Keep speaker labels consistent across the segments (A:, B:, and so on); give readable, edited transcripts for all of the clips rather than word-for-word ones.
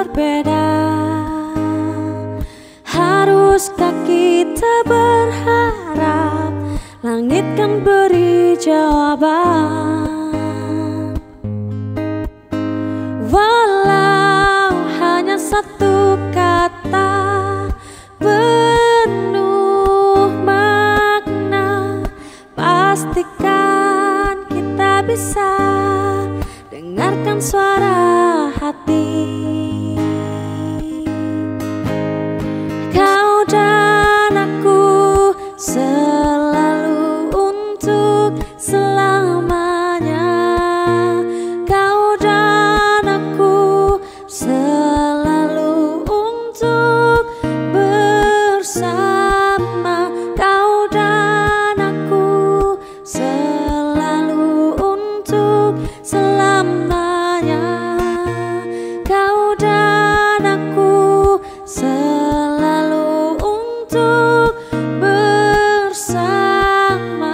A: berbeda. Haruskah kita berharap langit kan beri jawaban? Walau hanya satu kata penuh makna, pastikan kita bisa dengarkan suara hati. Kau dan aku selalu untuk selamanya. Kau dan aku selalu untuk bersama. Kau dan aku selalu untuk selamanya. Kau dan aku selalu untuk bersama.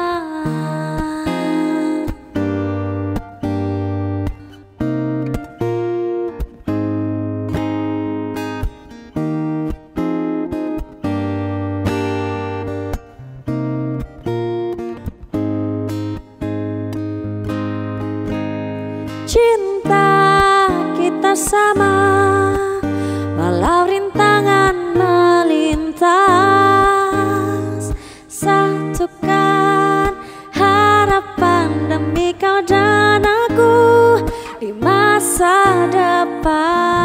A: Cinta kita sama, walau rintangan melintas. Satukan harapan demi kau dan aku di masa depan.